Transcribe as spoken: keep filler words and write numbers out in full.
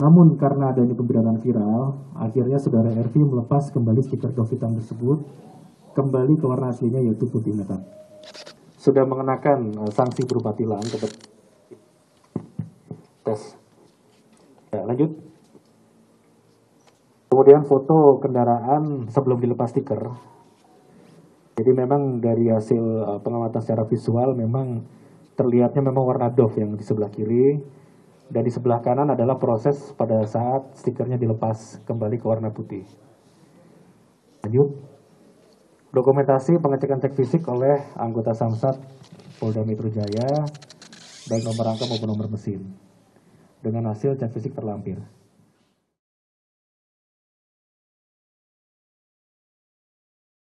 Namun karena adanya pembedanan viral, akhirnya saudara R V melepas kembali stiker doff hitam tersebut kembali ke warna aslinya, yaitu putih metal. Sudah mengenakan uh, sanksi berupa tilang ke tes. Ya, lanjut. Kemudian foto kendaraan sebelum dilepas stiker. Jadi memang dari hasil uh, pengamatan secara visual memang terlihatnya memang warna doff yang di sebelah kiri, dan di sebelah kanan adalah proses pada saat stikernya dilepas kembali ke warna putih. Lanjut. Dokumentasi pengecekan cek fisik oleh anggota Samsat Polda Metro Jaya, baik nomor rangka maupun nomor mesin, dengan hasil cek fisik terlampir.